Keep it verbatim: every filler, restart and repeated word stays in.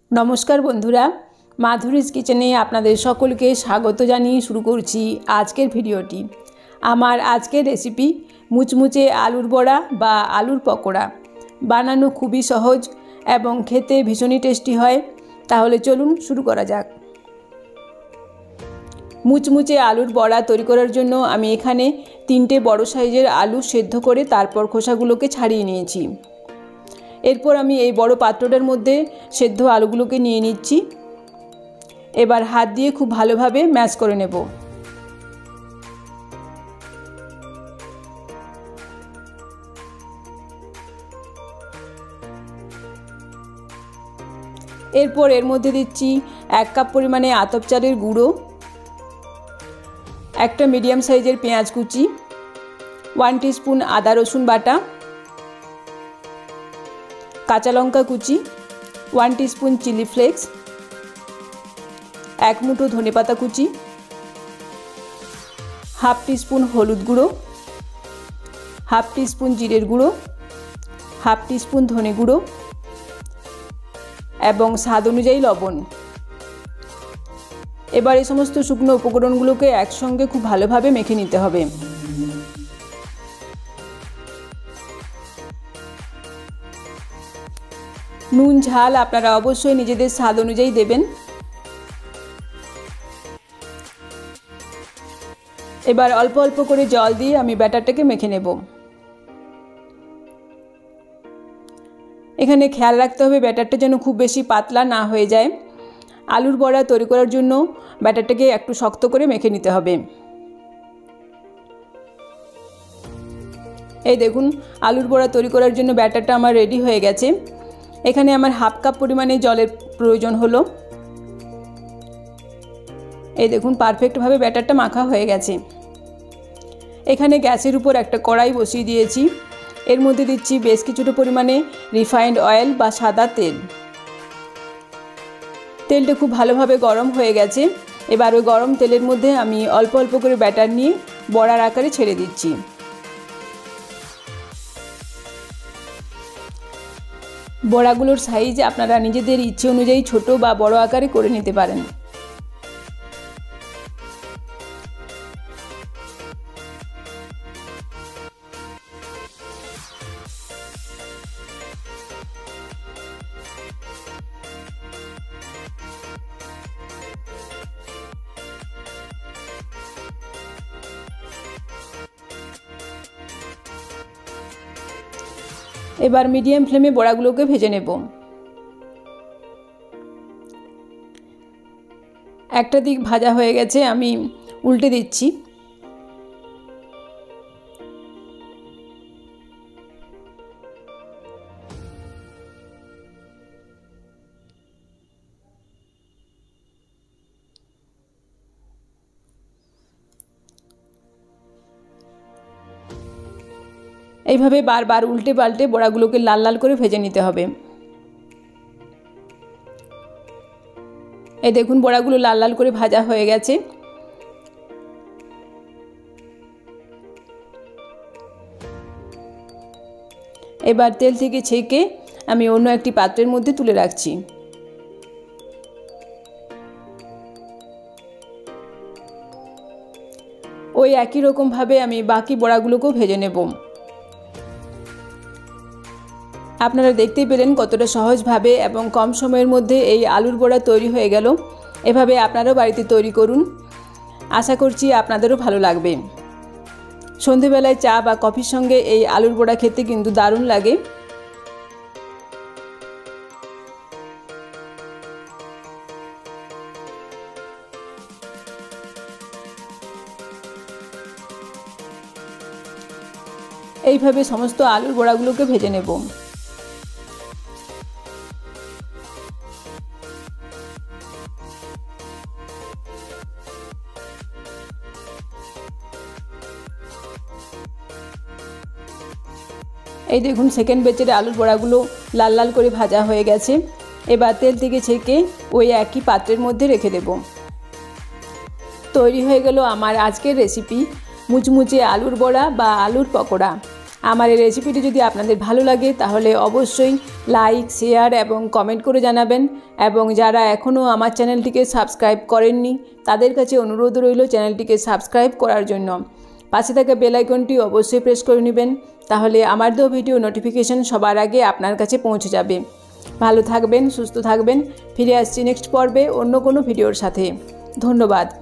नमस्कार बंधुरा माधुरीज किचेने आपनादेर सकलके स्वागत जानिए शुरू करছি आजकेर भिडियोटी। आमार आजकेर रेसिपि मुचमुचे आलुर बड़ा बा आलुर पकोड़ा बानानो खूबই सहज एवं खेते भीषण टेस्टी है। ताहले चलुन शुरू करा जाक। मुचमुचे आलुर बड़ा तैरी करार जोन्नो आमी एखाने तीनटे बड़ो साइजेर आलू सेদ্ধ करे तारपर खोसागुलोके छाड़िए निয়েছি। एरपर आमी এই বড় পাত্রটার মধ্যে সেদ্ধ আলুগুলোকে নিয়ে নিচ্ছি। এবার হাত দিয়ে খুব ভালোভাবে ম্যাশ করে নেব। এরপর এর মধ্যে দিচ্ছি এক কাপ পরিমাণে আতপ চালের গুঁড়ো, একটা মিডিয়াম সাইজের পেঁয়াজ কুচি, ওয়ান টিস্পুন আদা রসুন বাটা, কাঁচা লঙ্কা কুচি, ওয়ান টিস্পুন চিলি ফ্লেক্স, এক মুঠো ধনেপাতা কুচি, হাফ টিস্পুন হলুদ গুঁড়ো, হাফ টিস্পুন জিরের গুঁড়ো, হাফ টিস্পুন ধনে গুঁড়ো এবং স্বাদ অনুযায়ী লবণ। এবার এই সমস্ত শুকনো উপকরণগুলোকে একসঙ্গে খুব ভালোভাবে মেখে নিতে হবে। নুন ঝাল আপনারা অবশ্যই নিজেদের স্বাদ অনুযায়ী দেবেন। এবার অল্প অল্প করে জল দিয়ে আমি ব্যাটারটাকে মেখে নেব। এখানে খেয়াল রাখতে হবে ব্যাটারটা যেন খুব বেশি পাতলা না হয়ে যায়। আলুর বড়া তৈরি করার জন্য ব্যাটারটাকে একটু শক্ত করে মেখে নিতে হবে। এই দেখুন আলুর বড়া তৈরি করার জন্য ব্যাটারটা আমার রেডি হয়ে গেছে। এখানে আমার হাফ কাপ পরিমাণে জলের প্রয়োজন হলো। এই দেখুন পারফেক্টভাবে ব্যাটারটা মাখা হয়ে গেছে। এখানে গ্যাসের উপর একটা কড়াই বসিয়ে দিয়েছি। এর মধ্যে দিচ্ছি বেশ কিছুটা পরিমাণে রিফাইন্ড অয়েল বা সাদা তেল। তেলটা খুব ভালোভাবে গরম হয়ে গেছে। এবার ওই গরম তেলের মধ্যে আমি অল্প অল্প করে ব্যাটার নিয়ে বড়ার আকারে ছেড়ে দিচ্ছি। বড়াগুলোর সাইজ আপনারা নিজেদের ইচ্ছে অনুযায়ী ছোট বা বড় আকারে করে নিতে পারেন। এবার মিডিয়াম ফ্লেমে বড়াগুলোকে ভেজে নেব। একটা দিক ভাজা হয়ে গেছে, আমি উল্টে দিচ্ছি। এইভাবে বারবার উল্টে পাল্টে বড়াগুলোকে লাল লাল করে ভেজে নিতে হবে। এই দেখুন বড়াগুলো লাল লাল করে ভাজা হয়ে গেছে। এবার তেল থেকে ছেঁকে আমি অন্য একটি পাত্রের মধ্যে তুলে রাখছি। ওই একই রকম ভাবে আমি বাকি বড়াগুলোকেও ভেজে নেব। আপনারা দেখতেই পেলেন কতটা সহজভাবে এবং কম সময়ের মধ্যে এই আলুর বড়া তৈরি হয়ে গেল। এভাবে আপনারাও বাড়িতে তৈরি করুন, আশা করছি আপনাদেরও ভালো লাগবে। সন্ধেবেলায় চা বা কফির সঙ্গে এই আলুর বড়া খেতে কিন্তু দারুণ লাগে। এইভাবে সমস্ত আলুর বড়াগুলোকে ভেজে নেব। এই দেখুন সেকেন্ড ব্যাচের আলুর বড়াগুলো লাল লাল করে ভাজা হয়ে গেছে। এবার তেল থেকে ছেঁকে ওই একই পাত্রের মধ্যে রেখে দেব। তৈরি হয়ে গেল আমার আজকের রেসিপি মুচমুচে আলুর বড়া বা আলুর পকোড়া। আমার এই রেসিপিটি যদি আপনাদের ভালো লাগে তাহলে অবশ্যই লাইক, শেয়ার এবং কমেন্ট করে জানাবেন। এবং যারা এখনও আমার চ্যানেলটিকে সাবস্ক্রাইব করেননি তাদের কাছে অনুরোধ রইল চ্যানেলটিকে সাবস্ক্রাইব করার জন্য। পাশে থাকা বেল আইকনটি অবশ্যই প্রেস করে নেবেন, তাহলে আমার দেওয়া ভিডিও নোটিফিকেশন সবার আগে আপনার কাছে পৌঁছে যাবে। ভালো থাকবেন, সুস্থ থাকবেন। ফিরে আসছি নেক্সট পর্বে অন্য কোনো ভিডিওর সাথে। ধন্যবাদ।